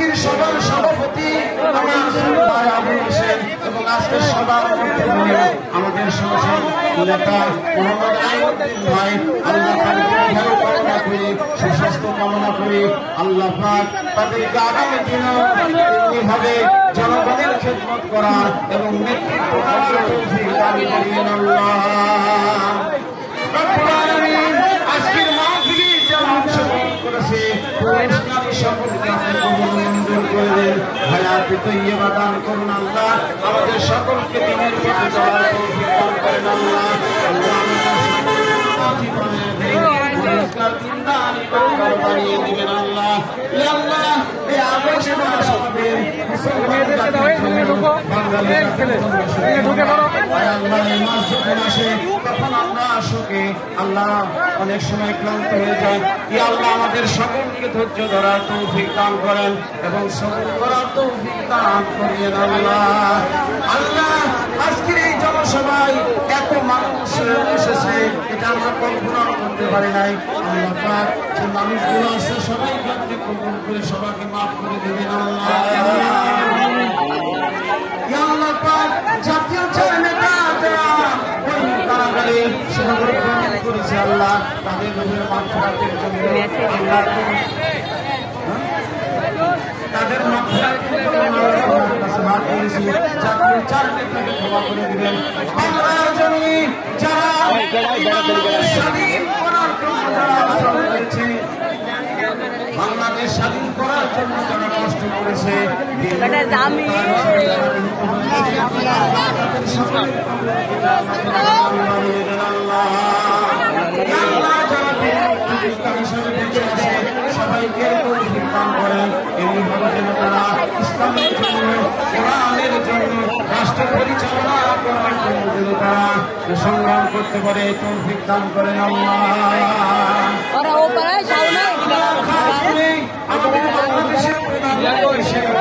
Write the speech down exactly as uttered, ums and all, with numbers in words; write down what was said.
আজকের সভার সভাপতি আমার ভাই আবুল হোসেন এবং আজকের সভার আমাদের সংসদ নেতা মোহাম্মদ আইনুদ্দিন ভাই, আল্লাহ তাআলা কামনা করি, সুস্বাস্থ্য কামনা করি। আল্লাহ পাক তাদেরকে আগামী দিনেও এভাবে জনগণের খেদমত করার এবং নেতৃত্ব দেওয়ার তৌফিক দান করেন আল্লাহ রব্বুল আলামিন। আজকের মাহফিলে যারা অংশগ্রহণ করেছে সকলকে আপনি কবুল মঞ্জুর করে দেন, হায়াতে তৈয়বা দান করুন আল্লাহ। আমাদের সকলকে দিনের পথে চলার তৌফিক দান করেন আল্লাহ। আল্লাহ বানিয়ে দিবেন আল্লাহ। আল্লাহ এই আবেশের সমাবেশ তখন আমরা আসুকে আল্লাহ অনেক সময় ক্লান্ত হয়ে যায়। ইয়া আল্লাহ আমাদের সকলকে ধৈর্য ধরার তৌফিক দান করেন এবং সবর করার তৌফিক দান করেন আল্লাহ। আল্লাহ আজকের এই জনসভায় এত মানুষ এসেছে, এটা আমরা কল্পনা করতে পারি নাই। আল্লাহ পাক যে মানুষগুলো আছে সবাইকে আপনি কবুল করে সবাইকে মাফ করে দেবেন আল্লাহ। ইয়া আল্লাহ পাক জাতীয় চার নেতা যারা কারাগারে সেভাবে গ্রহণ করেছে আল্লাহ, তাদের রূহের মাগফিরাতের জন্য আল্লাহ তাদের মাগফিরাতের জন্য আল্লাহর কাছে মাফ করেছি। জাতীয় চার নেতাকে ক্ষমা করে দিবেন। বাংলার জমি যারা বাংলাদেশ স্বাধীন করার জন্য যারা শ্রম করেছে, বাংলাদেশ স্বাধীন করার জন্য যারা কষ্ট করেছে, সবাইকে করেন এমনিভাবে যেন তারা ইসলামের জন্য, কোরআনের জন্য, রাষ্ট্র পরিচালনা করার জন্য যেন তারা সংগ্রাম করতে পারে তৌফিক দান করেন আল্লাহ। আমাদের বাংলাদেশের প্রধানমন্ত্রী শেখ